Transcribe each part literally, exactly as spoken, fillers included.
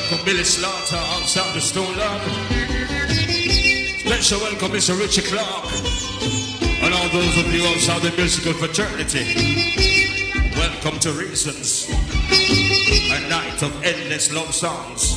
welcome Billy Slaughter outside the Stone Lab. Special welcome Mister Richie Clark. And all those of you outside the musical fraternity. Welcome to Reasons. A night of endless love songs.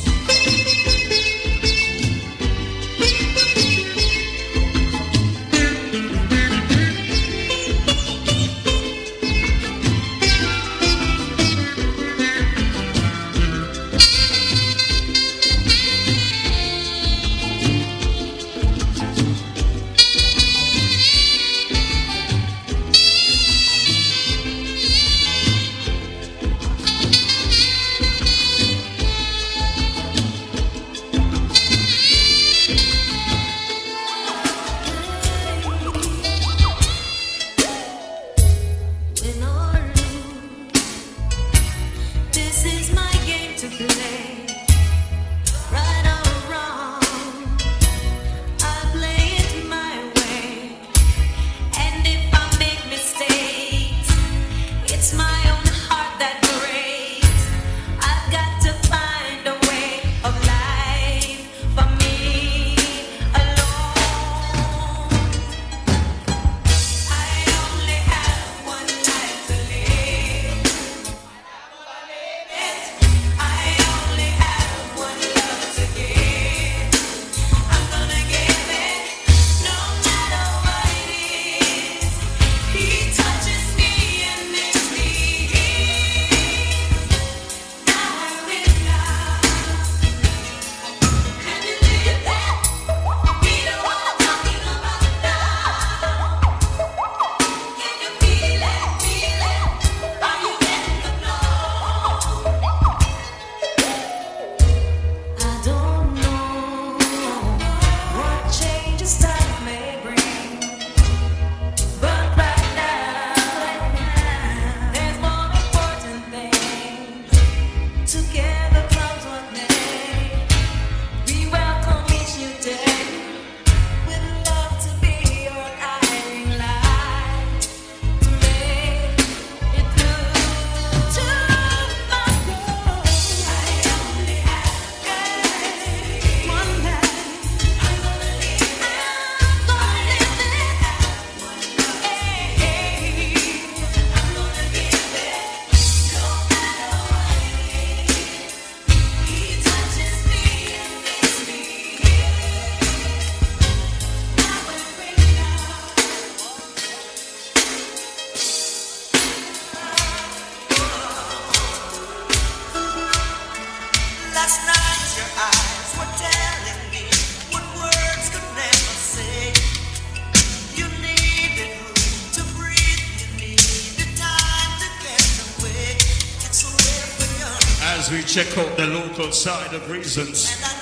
Check out the local side of Reasons.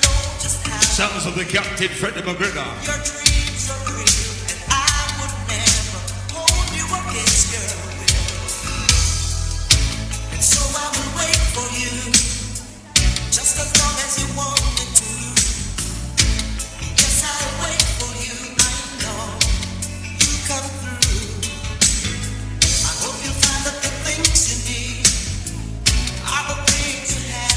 Sounds of the Captain Freddie McGregor. Your dreams are real, and I would never hold you against your will. And so I will wait for you, just as long as you want me to. Yes, I'll wait for you. I know you come through. I hope you find that the things you need are the things you have.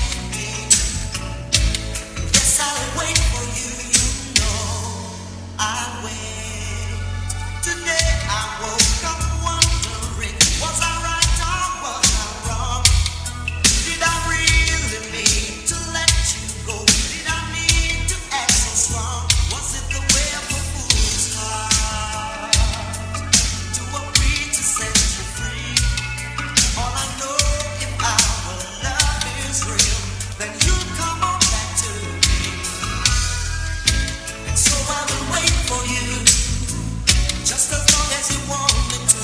I'll wait for you, you know I'll wait. Today I woke up wondering, was I right or was I wrong? Did I really mean to let you go? Did I mean to act so strong? Was it the way of a fool's heart to agree to set you free? All I know, if our love is real, then you'll come on back to me. So I will wait for you, just as long as you want me to.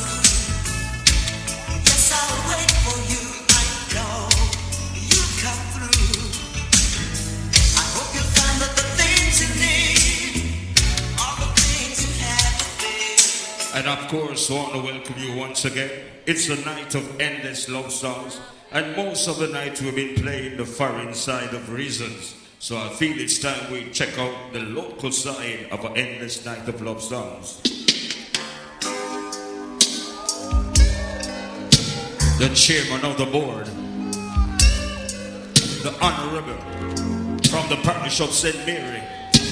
Yes, I'll wait for you. I know you'll come through. I hope you'll find that the things you need are the things you have within. And of course, I want to welcome you once again. It's a night of endless love songs, and most of the night we've been playing the foreign side of Reasons. So I feel it's time we check out the local side of an endless night of love songs. The chairman of the board, the Honorable from the parish of Saint Mary.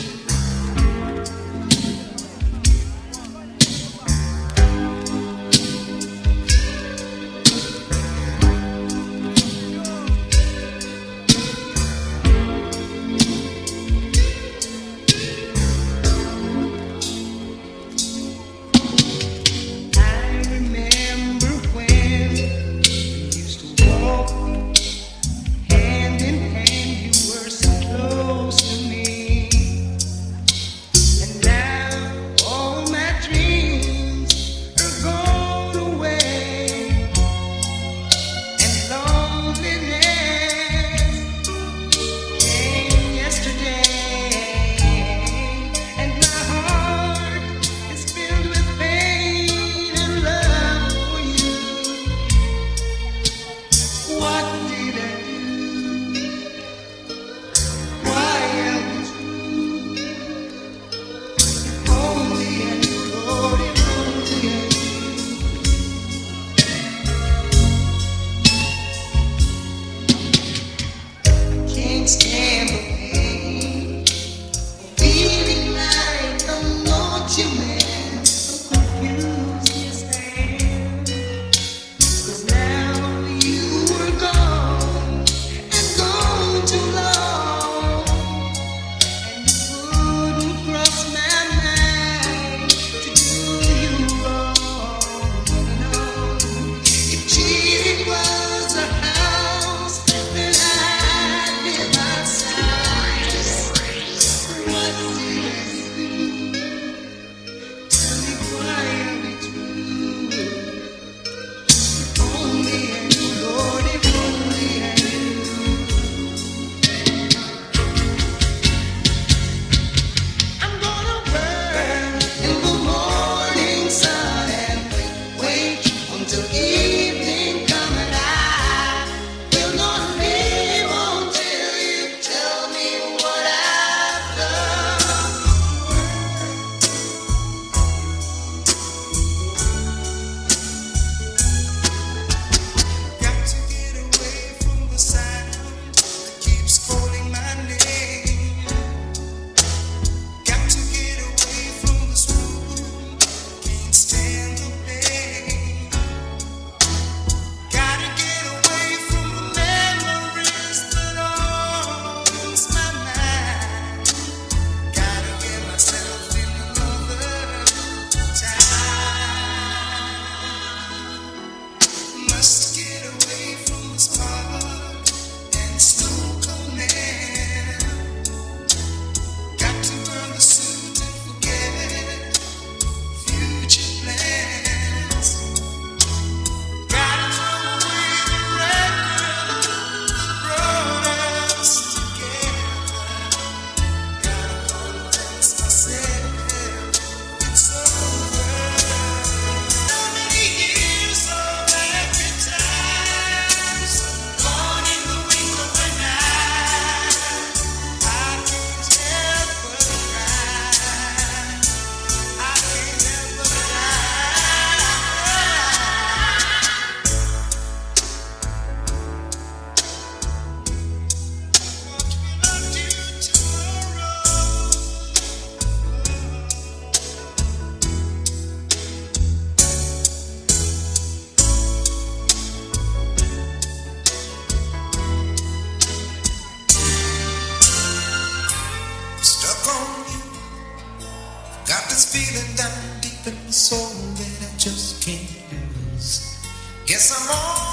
Guess I'm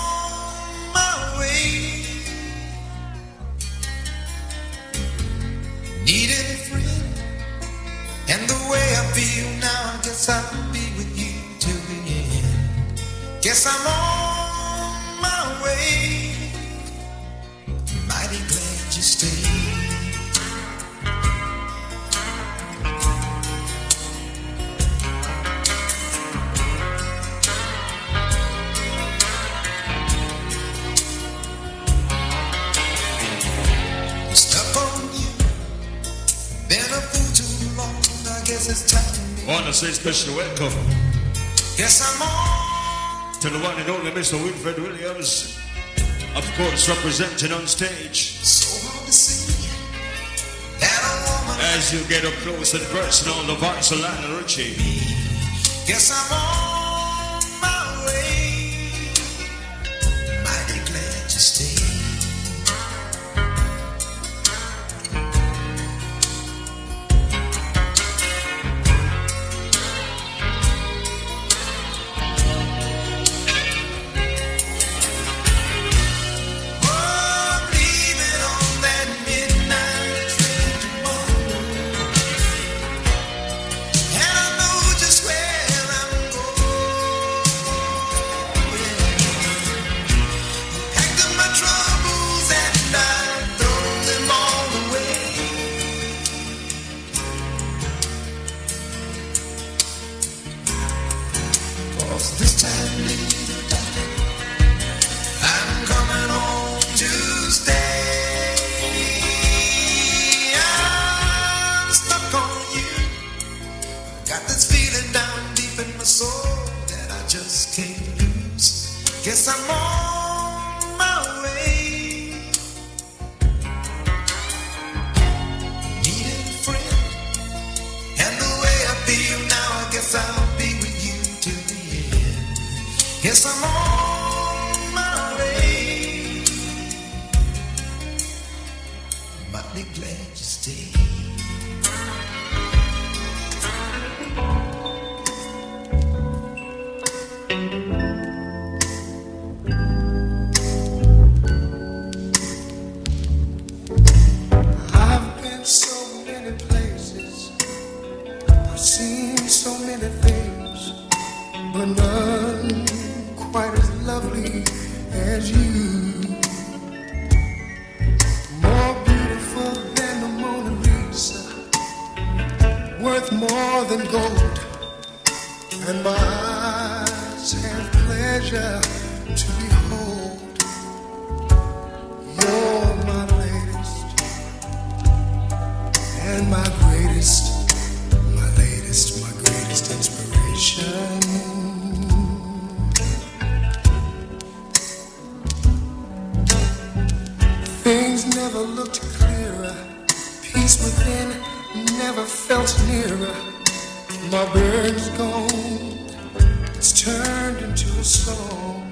on my way. Needed a friend, and the way I feel now, I guess I'll be with you till the end. Guess I'm on my way. Mighty glad you stayed. I want to say special welcome. Yes, I'm on. To the one and only Mister Winfred Williams, of course, representing on stage. So hard to see. As you get up close and personal, the voice of Lionel Richie. Guess I'm on my way. Mighty glad you stayed. This time, little darling, I'm coming home to stay. I'm stuck on you. Got this feeling down deep in my soul that I just can't lose. Guess I'm on my way. Needing a friend, and the way I feel now, I guess I'll be with you till the end. Guess I'm on my way. Mighty glad you stayed. I've been so many places, I've seen so many things, but none quite as lovely as you. More beautiful than the Mona Lisa, worth more than gold, and my eyes have pleasure to behold. You're my latest and my greatest, my latest, my greatest inspiration. Things never looked clearer, peace within never felt nearer. My bird's gone, it's turned into a song,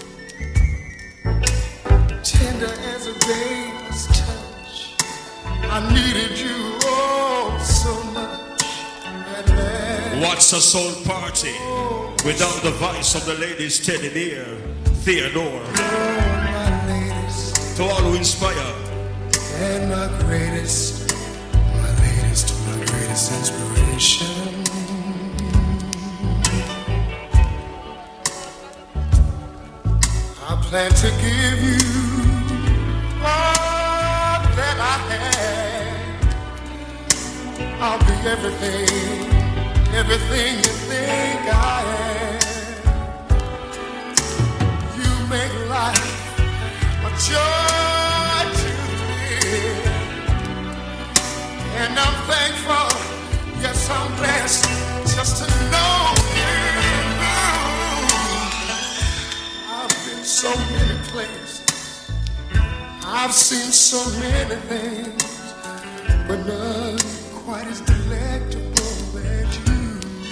tender as a baby's touch. I needed you oh so much. At last, What's a soul party without the voice of the ladies Teddy Bear, Theodore? you're my latest To all who inspire, and my greatest, my latest, my greatest inspiration. I plan to give you all that I have. I'll be everything, everything you think I am. You make life a joy to live, and I'm thankful, yes I'm blessed, just to know you. I've been so many places, I've seen so many things, but none quite as delectable as you.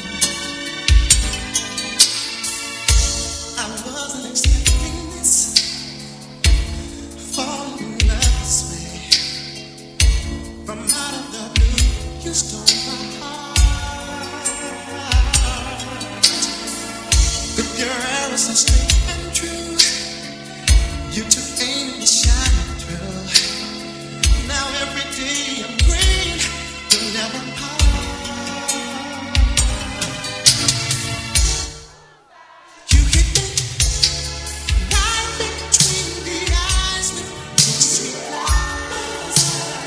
I wasn't expecting this. Fall in love this way. From out of the blue, you stole my heart. With your arrows so straight and true, you took aim and shot me through. Now every day I'm green, you'll never part. You hit me right between the eyes with your sweet eyes.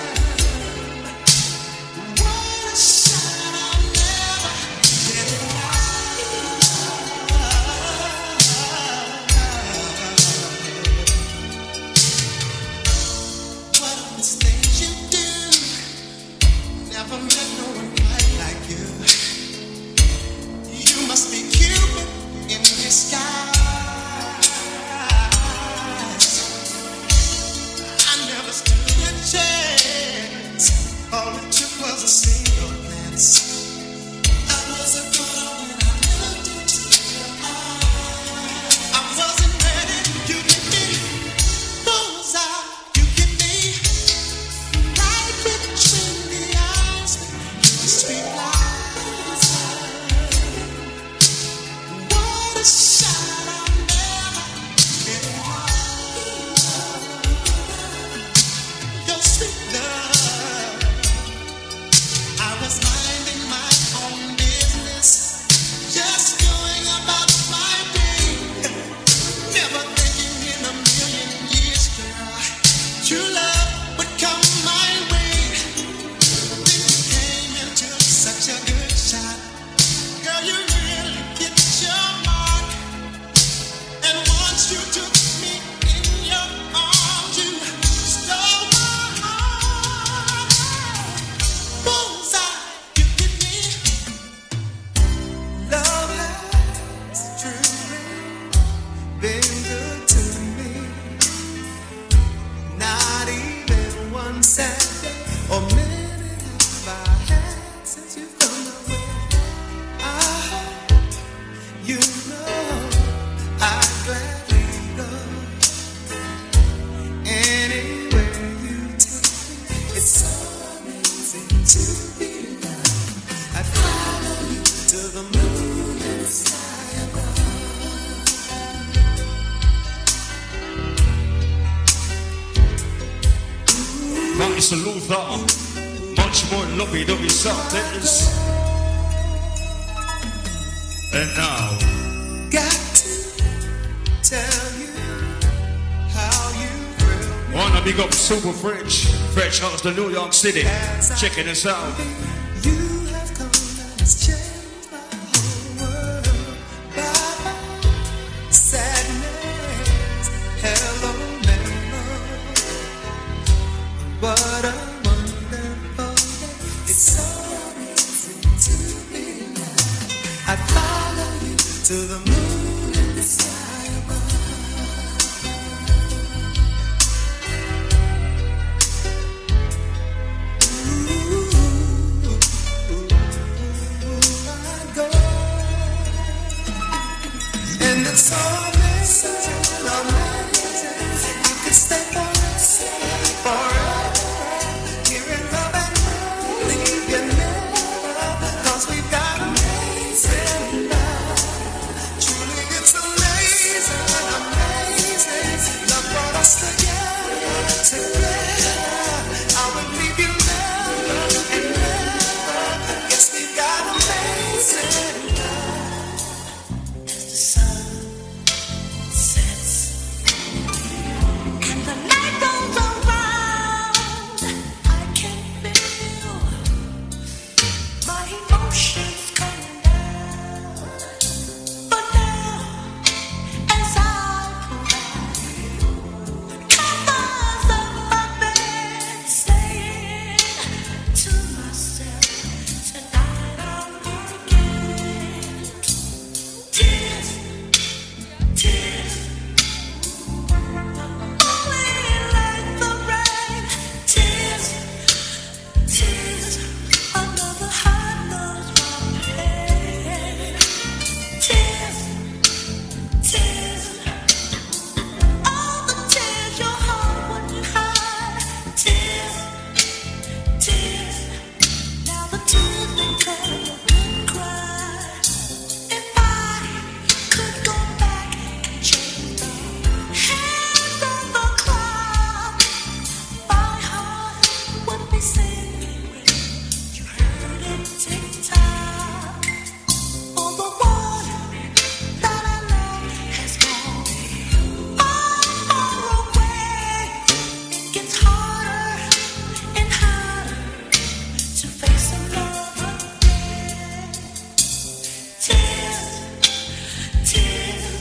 What a shot, I'll never get it right. What are the things you do? Never met no one quite like you. You must be Cupid in disguise. I never stood a chance. All it took was a It's so amazing to be loved. I follow you to the moon and the sky above. Martin Luther, much more lovey-dovey somethings. And now, got to tell you how you will. wanna big up Super French, Fresh House to New York City. Checking us out. You have come and it's changed my whole world. Bye, sadness, hello, memory. What a wonderful day. It's so amazing to be loved. I follow you to the moon and the sky above. And it's so amazing, amazing. I could stay forever, forever, here in love and leave you never, 'cause we've got amazing love. Truly, it's amazing, amazing. Love brought us together, together. I will leave you never and never. Yes, we've got amazing love. As the sun sets and the night goes around, I can feel my emotions coming down. But now, as I pull back the covers of my bed, saying to myself, tonight I'm forgetting. Tears, tears, falling like the rain. Tears, tears, another heart knows my pain. Tears, tears, all the tears your heart wouldn't hide. Tears, tears, now the tears become a good cry. If I could go back and change the hands of the clock, my heart would be singing. You heard it tick tock. All the water that I love has gone far, far away. It gets harder and harder to face another day. Tears, tears,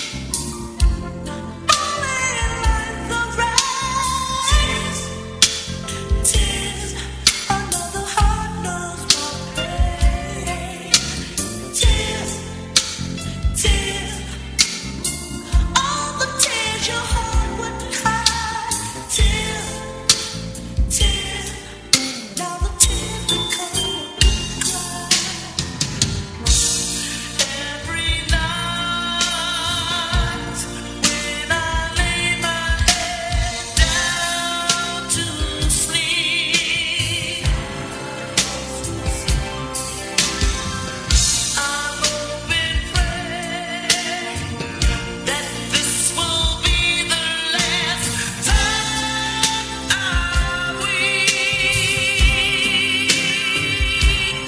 falling like the rain. Tears, another heart knows my pain. Tears, tears, all the tears your heart wouldn't hide. Tears, tears, now the tears become a good cry. Every night when I lay my head down to sleep, I hope and pray that this will be the last time I weep.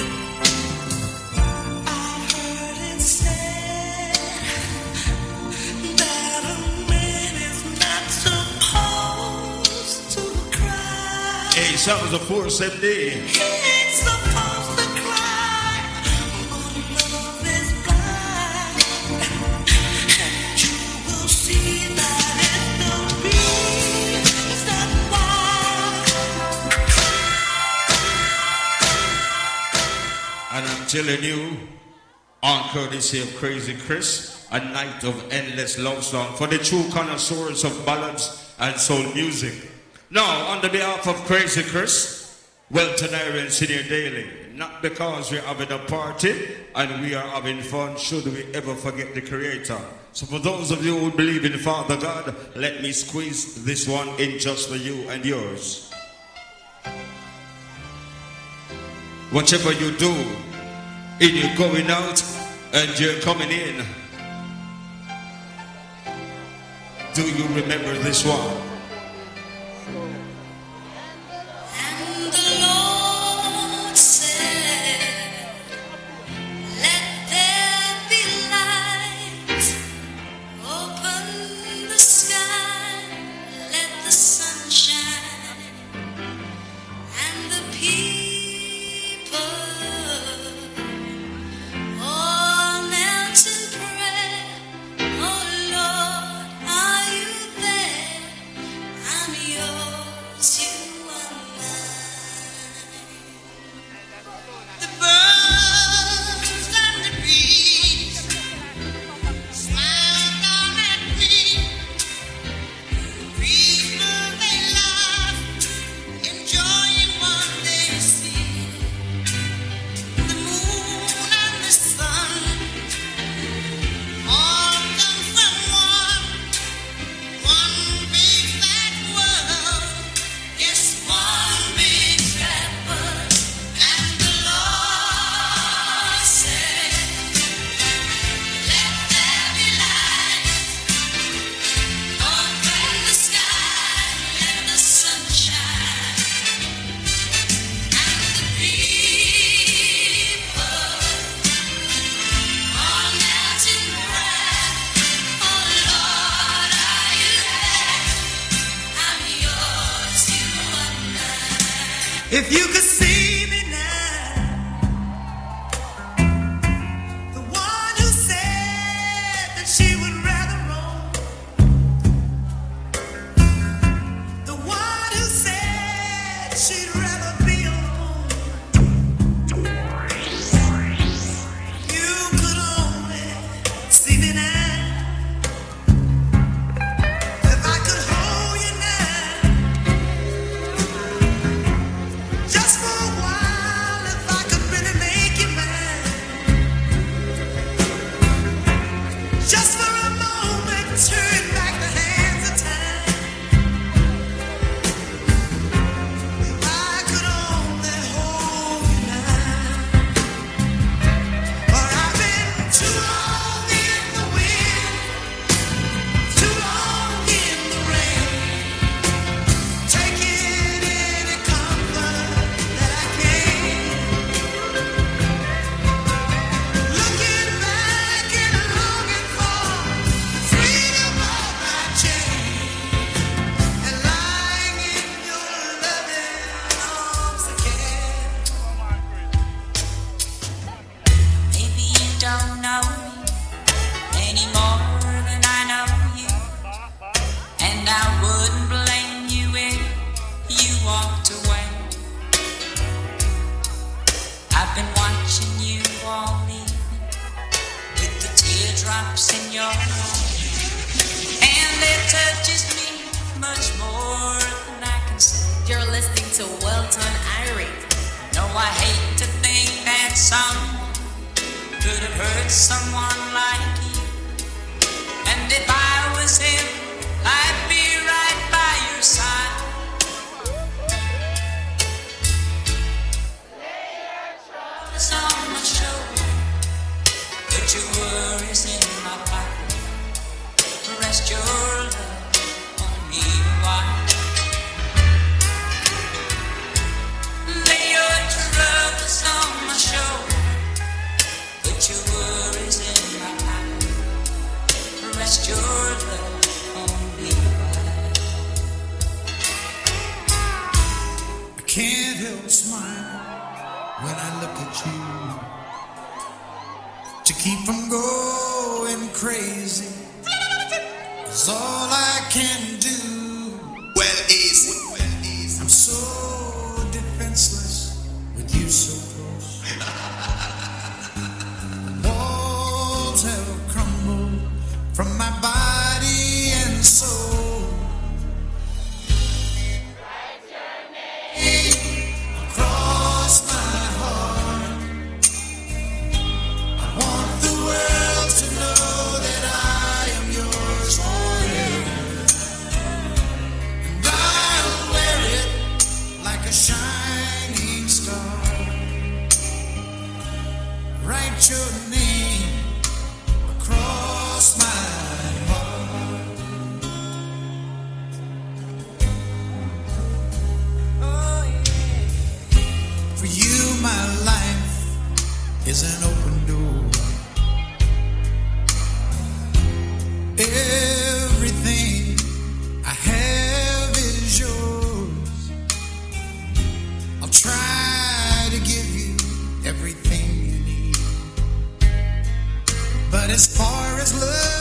I heard it said that a man is not supposed to cry. hey, sounds of Force M D. He ain't supposed to cry, but love is blind. And you will see that it's the reason why. And I'm telling you, on courtesy of Crazy Chris, a night of endless love song for the true connoisseurs of ballads and soul music. Now, on the behalf of Crazy Chris, Welton Iron Senior Daily, not because we're having a party and we are having fun, should we ever forget the Creator. So for those of you who believe in Father God, let me squeeze this one in just for you and yours. Whatever you do, in your going out and you're coming in, do you remember this one? And the Lord said, let there be light. Open the sky, let the sun shine. And the people all knelt in prayer. Oh Lord, are you there? I'm yours, you are mine. The birds and the bees smile down at me. People they laugh, enjoying what they see. The moon and the sun all come from one, one big fat world. Yes, one big fat world. And the Lord said, let there be light. Open the sky, let the sun shine. And the people all knelt in prayer. Oh Lord, are you there? I'm yours, you are mine. If you could see me now, the one who said that she would rather roam, the one who said she'd rather be alone. You could only see me now. If I could hold you now, just for a while, if I could really make you mine, just for a moment, turn back the hands of time. If I could only hold you now, but I've been too long in the wind, too long in the rain, taking any comfort that I can, looking back and longing for freedom of my chain, and lying in your loving arms again. Maybe you don't know me any more than I know you, and I wouldn't blame you if you walked away. I've been watching you all evening with the teardrops in your eyes, and it touches me much more than I can say. You're listening to Well Done Irate. No, I hate to think that someone could have hurt someone like you. And if I was him, I'd be right by your side. It's on my shoulder, put your worries in my pocket. Rest your love on me a while. Lay your troubles on my shoulder, put your worries in my pocket. Rest your love on me a while. I can't help smiling when I look at you, to keep from going crazy is all I can do. Well, easy, well, easy. I'm so defenseless with you so close. Walls have crumbled from my body and soul. Across my heart, I want the world to know that I am yours forever. is an open door. Everything I have is yours. I'll try to give you everything you need. But as far as love